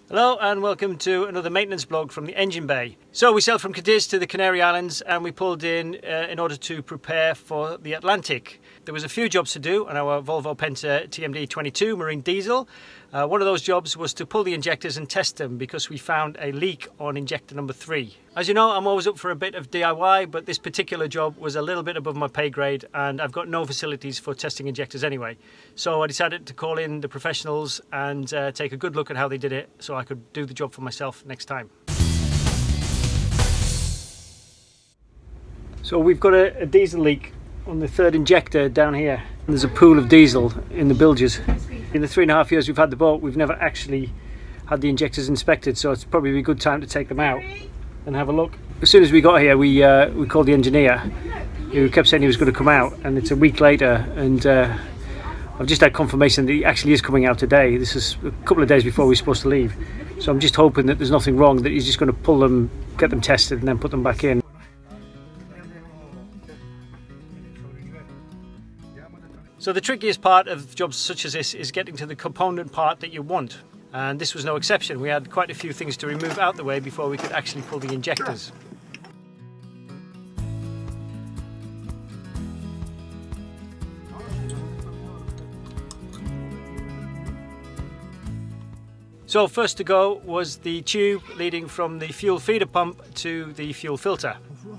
Hello and welcome to another maintenance blog from the engine bay. So we sailed from Cadiz to the Canary Islands and we pulled in order to prepare for the Atlantic. There was a few jobs to do on our Volvo Penta TMD-22 marine diesel. One of those jobs was to pull the injectors and test them because we found a leak on injector number 3. As you know, I'm always up for a bit of DIY, but this particular job was a little bit above my pay grade and I've got no facilities for testing injectors anyway. So I decided to call in the professionals and take a good look at how they did it so I could do the job for myself next time. So we've got a diesel leak on the third injector down here. There's a pool of diesel in the bilges. In the 3.5 years we've had the boat, we've never actually had the injectors inspected, so it's probably a good time to take them out and have a look. As soon as we got here, we called the engineer, who kept saying he was going to come out, and it's a week later, and I've just had confirmation that he actually is coming out today. This is a couple of days before we're supposed to leave, so I'm just hoping that there's nothing wrong, that he's just going to pull them, get them tested, and then put them back in. So the trickiest part of jobs such as this is getting to the component part that you want, and this was no exception. We had quite a few things to remove out the way before we could actually pull the injectors. So first to go was the tube leading from the fuel feeder pump to the fuel filter.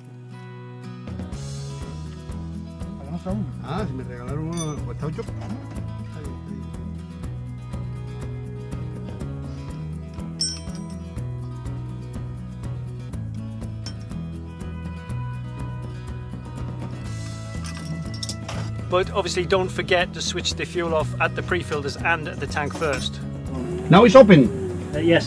Si me regalaron uno, está 8. But obviously don't forget to switch the fuel off at the pre-filters and at the tank first. Now it's open. Yes.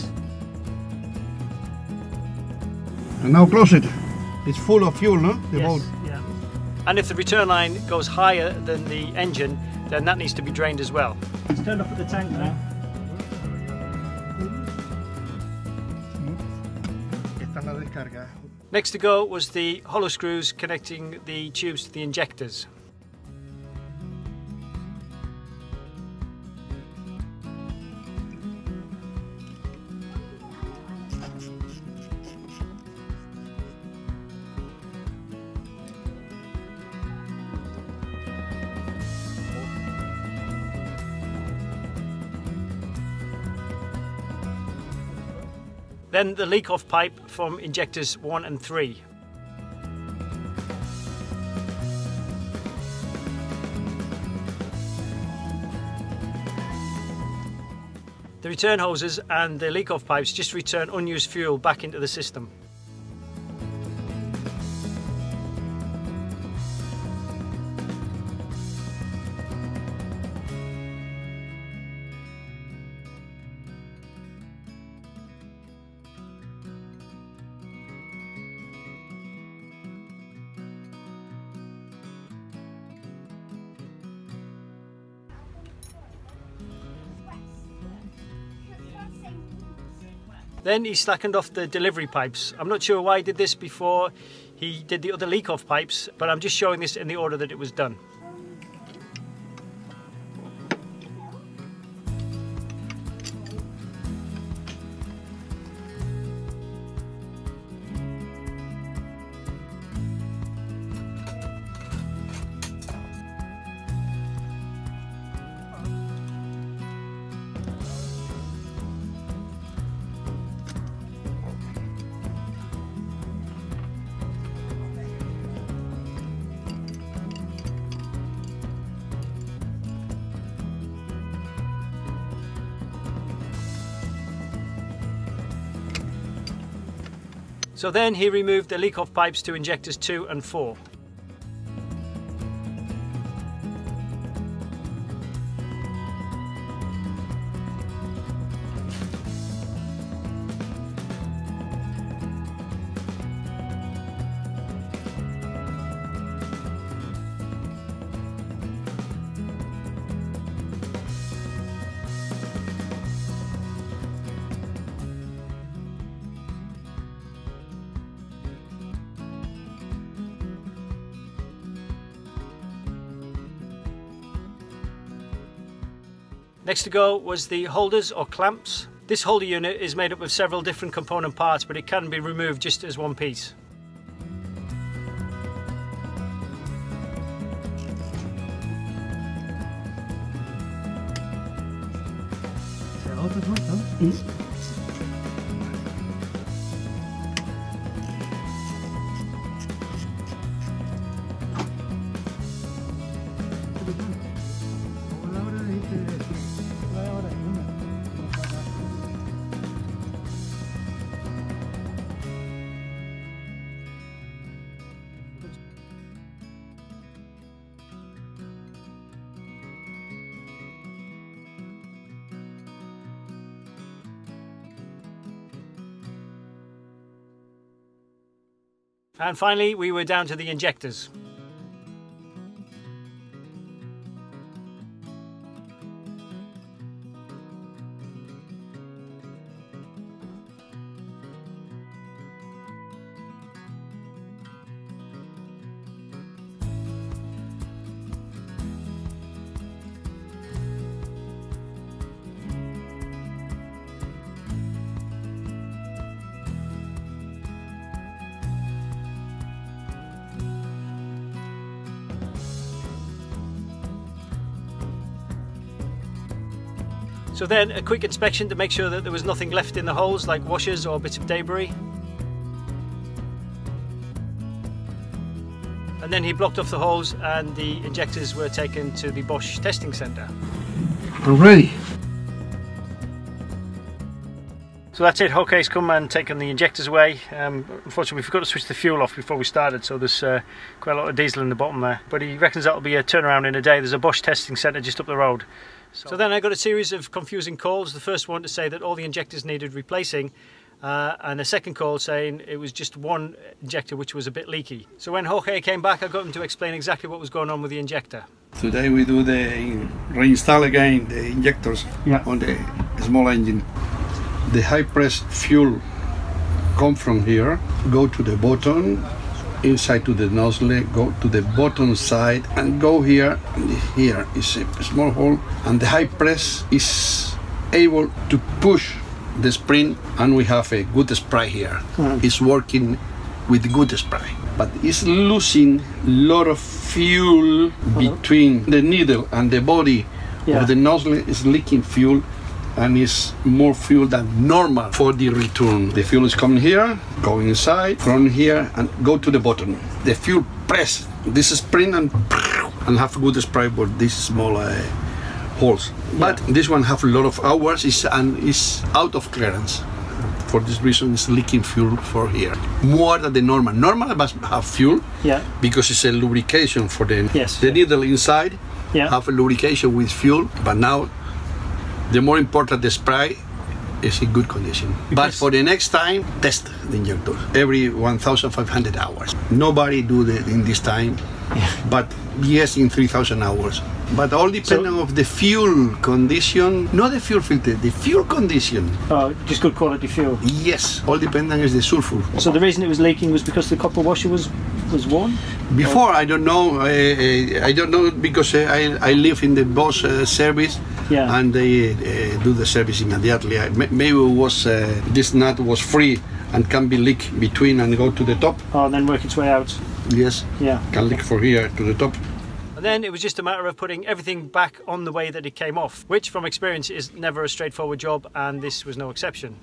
And now close it. It's full of fuel, no? The boat. Yeah. And if the return line goes higher than the engine, then that needs to be drained as well. It's turned up at the tank now. Next to go was the hollow screws connecting the tubes to the injectors. Then the leak-off pipe from injectors 1 and 3. The return hoses and the leak-off pipes just return unused fuel back into the system. Then he slackened off the delivery pipes. I'm not sure why he did this before he did the other leak-off pipes, but I'm just showing this in the order that it was done. So then he removed the leak-off pipes to injectors 2 and 4. Next to go was the holders or clamps This holder unit is made up of several different component parts, but it can be removed just as one piece. And finally, we were down to the injectors. So then a quick inspection to make sure that there was nothing left in the holes like washers or bits of debris. And then he blocked off the holes and the injectors were taken to the Bosch testing centre. We're ready. So that's it, Jorge's come and taken the injectors away. Unfortunately we forgot to switch the fuel off before we started, so there's quite a lot of diesel in the bottom there. But he reckons that'll be a turnaround in a day. There's a Bosch testing centre just up the road. So then I got a series of confusing calls. The first one to say that all the injectors needed replacing, and a second call saying it was just one injector which was a bit leaky. So when Jorge came back, I got him to explain exactly what was going on with the injector. Today we do the reinstall again the injectors on the small engine. The high press fuel come from here, go to the bottom, inside to the nozzle, go to the bottom side and go here. And here is a small hole, and the high press is able to push the spring, and we have a good spray here. It's working with good spray, but it's losing a lot of fuel between the needle and the body of the nozzle. Is leaking fuel, and it's more fuel than normal for the return. The fuel is coming here, going inside, from here, and go to the bottom. The fuel press this spring and have a good spray for these small holes. But this one have a lot of hours and is out of clearance. For this reason, it's leaking fuel for here. More than the normal. Normal must have fuel because it's a lubrication for the needle inside. Have a lubrication with fuel, but now the more important the spray is in good condition. But for the next time, test the injector every 1,500 hours. Nobody do that in this time, but yes, in 3,000 hours. But all depending of the fuel condition, not the fuel filter, the fuel condition. Oh, just good quality fuel. Yes, all depending is the sulfur. So the reason it was leaking was because the copper washer was worn? Before, I don't know. I don't know because I live in the Bosch service, and they do the service immediately. Maybe it was this nut was free and can be leaked between and go to the top. Oh, and then work its way out. Yes. Can leak from here to the top. And then it was just a matter of putting everything back on the way that it came off, which from experience is never a straightforward job, and this was no exception.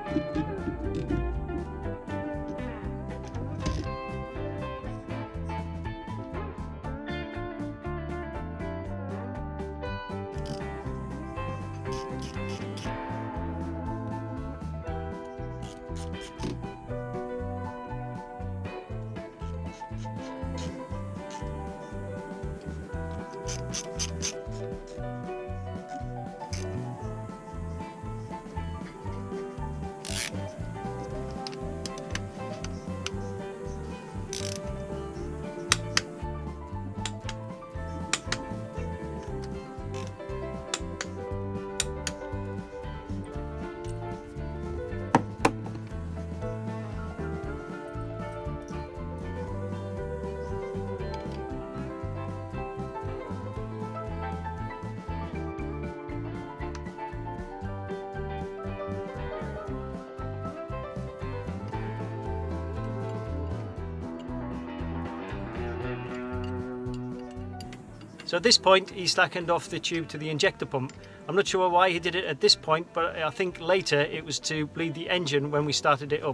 So at this point he slackened off the tube to the injector pump. I'm not sure why he did it at this point, but I think later it was to bleed the engine when we started it up.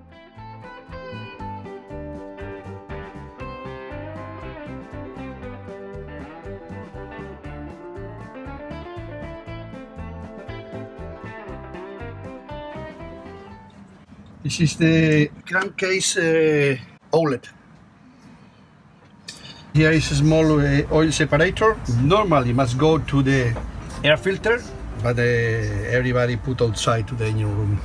This is the crankcase outlet. Here is a small oil separator. Normally must go to the air filter, but everybody put outside to the engine room.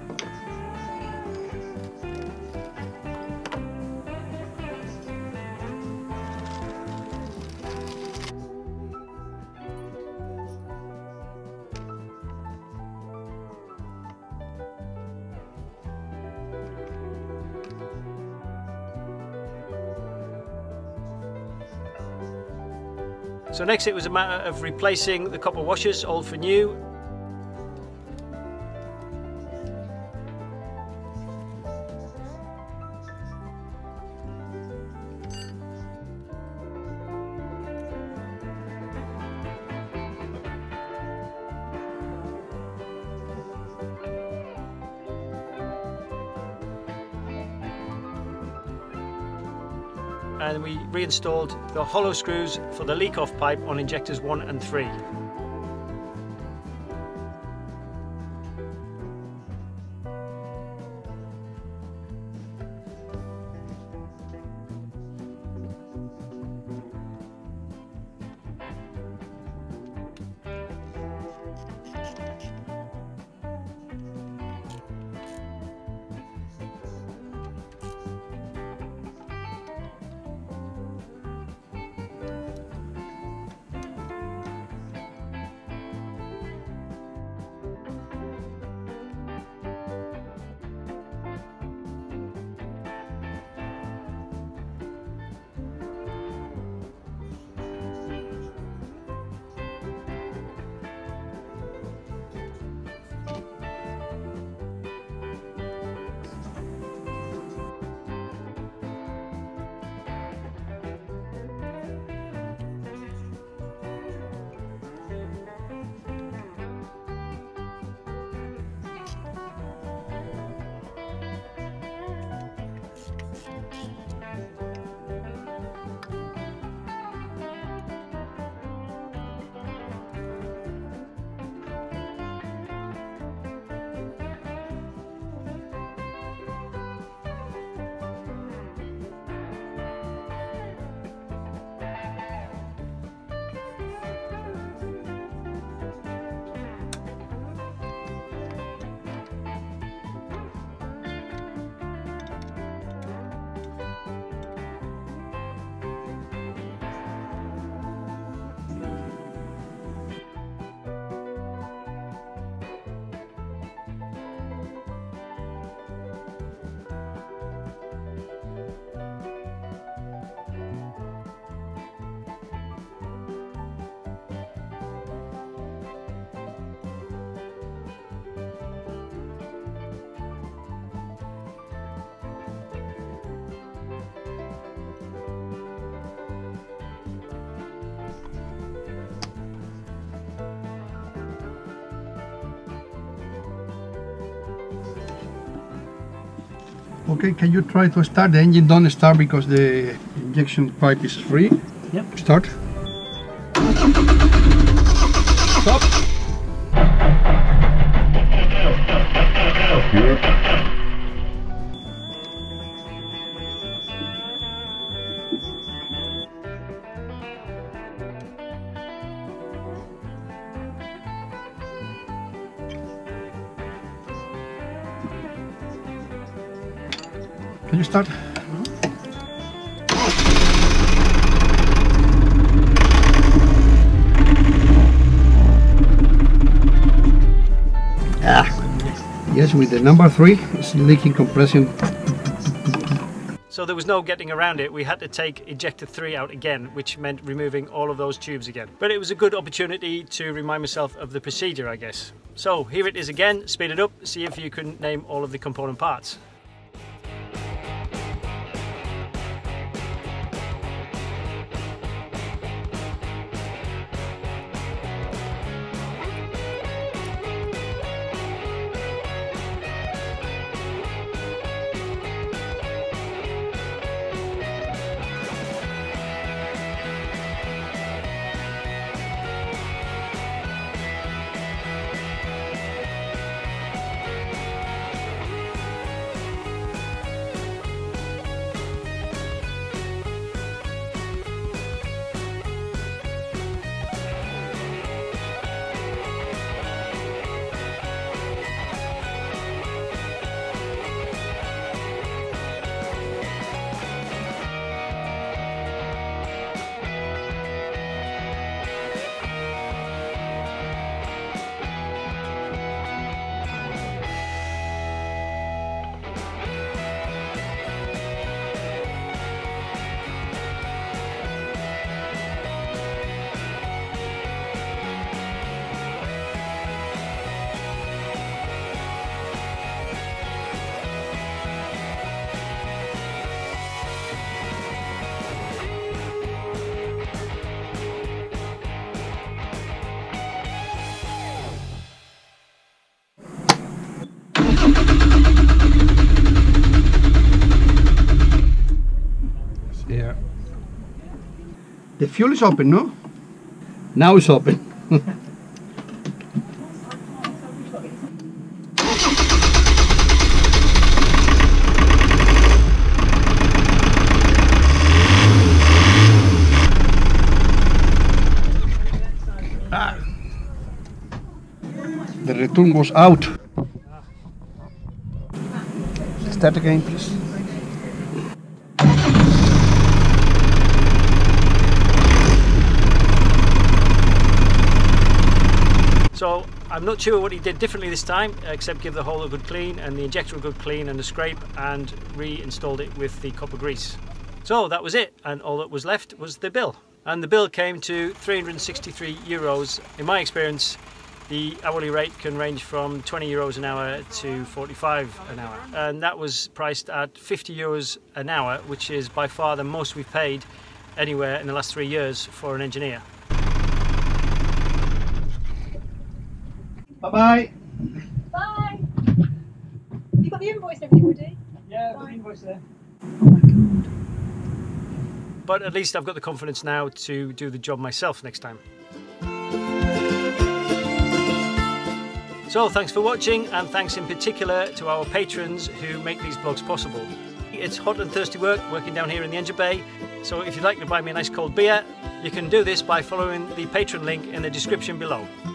So next it was a matter of replacing the copper washers, old for new. And we reinstalled the hollow screws for the leak-off pipe on injectors 1 and 3. Okay, can you try to start? The engine don't start because the injection pipe is free. Yep. Start. Stop. Can you start? Yes, with the number 3, it's leaking compression. So there was no getting around it. We had to take injector 3 out again, which meant removing all of those tubes again. But it was a good opportunity to remind myself of the procedure, I guess. So here it is again, speed it up, see if you can name all of the component parts. Yeah. The fuel is open, no? Now it's open. The return was out. Start again, please. So I'm not sure what he did differently this time, except give the hole a good clean and the injector a good clean and a scrape, and reinstalled it with the copper grease. So that was it, and all that was left was the bill. And the bill came to €363. In my experience, the hourly rate can range from €20 an hour to 45 an hour. And that was priced at €50 an hour, which is by far the most we've paid anywhere in the last 3 years for an engineer. Bye-bye. Bye. You got the invoice and everything ready? Yeah, I've got the invoice there. Oh my god. But at least I've got the confidence now to do the job myself next time. So thanks for watching, and thanks in particular to our patrons who make these vlogs possible. It's hot and thirsty work working down here in the engine bay, so if you'd like to buy me a nice cold beer, you can do this by following the Patreon link in the description below.